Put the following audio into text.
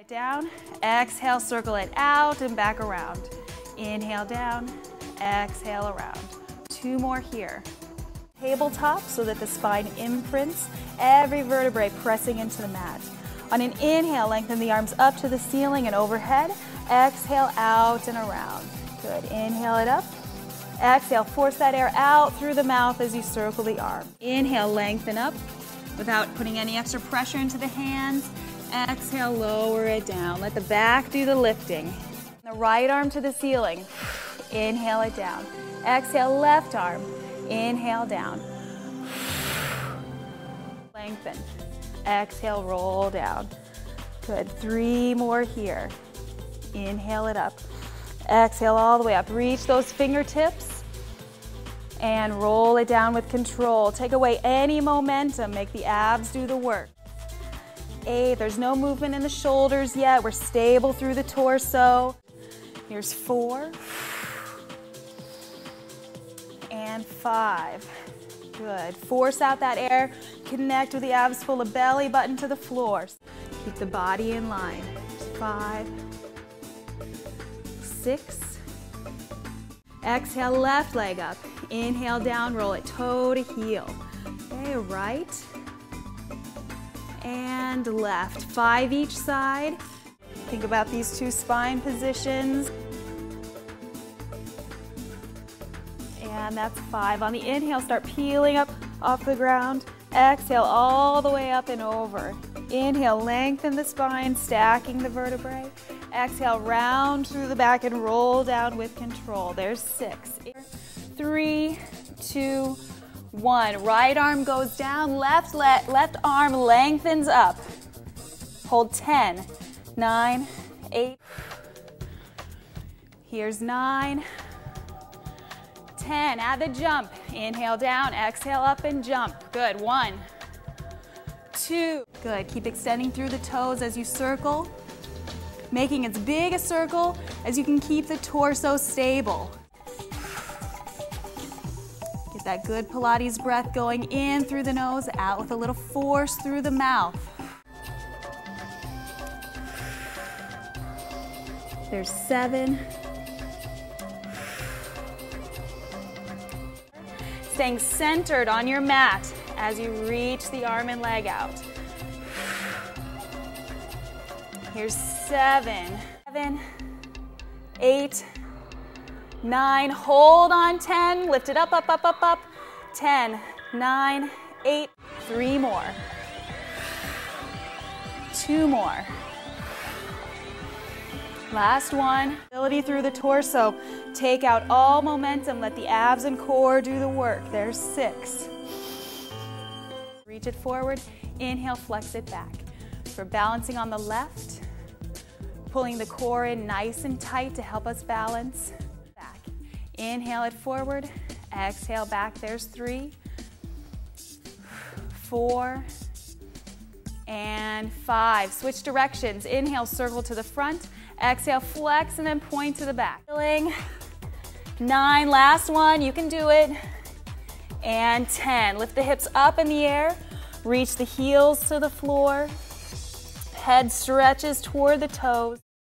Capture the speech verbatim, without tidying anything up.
Down, exhale, circle it out and back around. Inhale down, exhale around. Two more here. Tabletop so that the spine imprints, every vertebrae pressing into the mat. On an inhale, lengthen the arms up to the ceiling and overhead. Exhale out and around. Good, inhale it up. Exhale, force that air out through the mouth as you circle the arm. Inhale, lengthen up without putting any extra pressure into the hands. Exhale, lower it down. Let the back do the lifting. The right arm to the ceiling. Inhale it down. Exhale, left arm. Inhale down. Lengthen. Exhale, roll down. Good. Three more here. Inhale it up. Exhale all the way up. Reach those fingertips and roll it down with control. Take away any momentum. Make the abs do the work. Eight, there's no movement in the shoulders yet. We're stable through the torso. Here's four. And five. Good. Force out that air. Connect with the abs, pull the belly button to the floor. Keep the body in line. Five. Six. Exhale, left leg up. Inhale down, roll it toe to heel. Okay, right. And left. Five each side. Think about these two spine positions. And that's five. On the inhale, start peeling up off the ground. Exhale all the way up and over. Inhale, lengthen the spine, stacking the vertebrae. Exhale, round through the back and roll down with control. There's six. Three, two, one. Right arm goes down, left, le left arm lengthens up. Hold ten, nine, eight. Here's nine, ten. Add the jump. Inhale down, exhale up and jump. Good. One, two. Good. Keep extending through the toes as you circle, making as big a circle as you can keep the torso stable. Get that good Pilates breath going in through the nose, out with a little force through the mouth. There's seven. Staying centered on your mat as you reach the arm and leg out. Here's seven, seven, eight, nine, hold on, ten, lift it up, up, up, up, up, ten, nine, eight, three more, two more. Last one. Mobility through the torso. Take out all momentum. Let the abs and core do the work. There's six. Reach it forward. Inhale, flex it back. We're balancing on the left. Pulling the core in nice and tight to help us balance. Back. Inhale it forward. Exhale back. There's three. Four. And five. Switch directions. Inhale, circle to the front. Exhale, flex, and then point to the back. Nine, last one, you can do it. And ten, lift the hips up in the air. Reach the heels to the floor. Head stretches toward the toes.